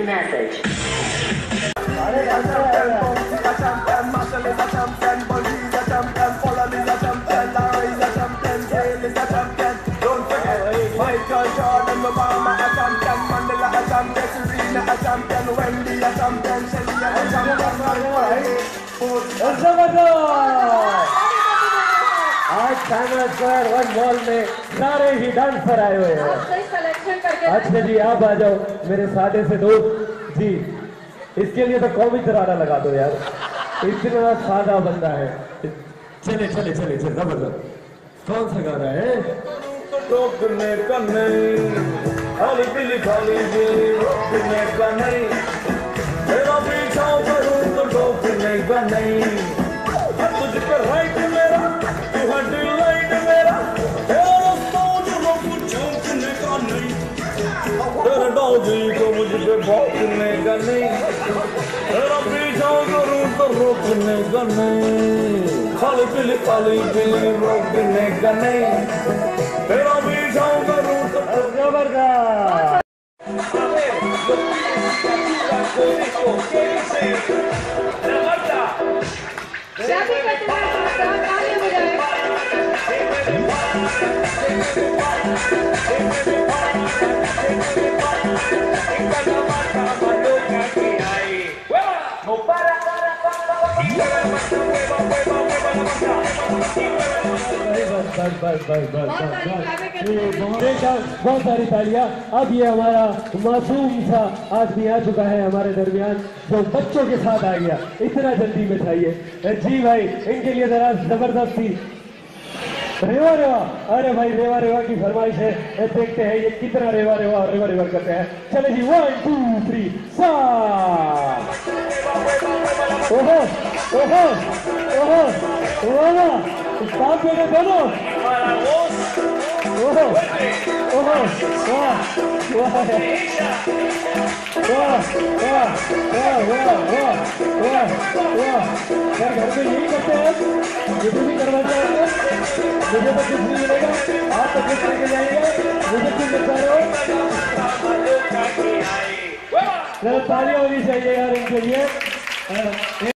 message. Ary is a champion, Marshall is a champion, Bungie is a champion, Follow is a champion, Larry is a champion, Dale is a champion. Don't forget, Michael Jordan, Obama a champion, Mandela a champion, Serena a champion, Wendy a champion, Shelly a champion. आज Saima square one mall में सारे ही dance पर आए हुए हैं। अच्छा जी आप आ जाओ मेरे सादे से दोस्त जी, इसके लिए तो कौमी तराना लगा दो यार, इतना सादा बंदा है। चले चले चले चले जबरदस्त। कौन सा गाना है? रोकने का नहीं, खाली पीली रोकने का नहीं, मेरा पीछा करूं तो रोकने का नहीं, तुझ पर राइट मेरा, तू है डिलाइट मेरा, तेरा सोच रोक चौंकने का नहीं, तेरे डॉगी को मुझ पे भौंकने का नहीं, तेरा पीछा करूं तो रोकने का नहीं, खाली पीली रोकने का नहीं, तेरा पीछा करूं तो जबरदस्त। बहुत सारी तालियां। अब ये हमारा मासूम सा आदमी आ चुका है हमारे दरमियान, जो बच्चों के साथ आ गया, इतना जल्दी मिठाइए जी भाई, इनके लिए जरा जबरदस्ती रेवा रेवा। अरे भाई रेवा रेवा की फरमाइश है, देखते हैं ये कितना रेवा रेवा और रेवा रेवा करते हैं। चले जी 1 2 3 4। ओहो ओहो ओहो ओहो स्टाफ बेटे दोनों, ओहो ओहो वाह वाह वाह वाह वाह वाह वाह। यार घर पे यही करते हैं, ये भी करवा चाहेंगे, मुझे तो कुछ नहीं मिलेगा, आप तो कुछ लेके जाएंगे, मुझे कुछ मिलता रहो। तालियां होनी चाहिए यार इनके लिए।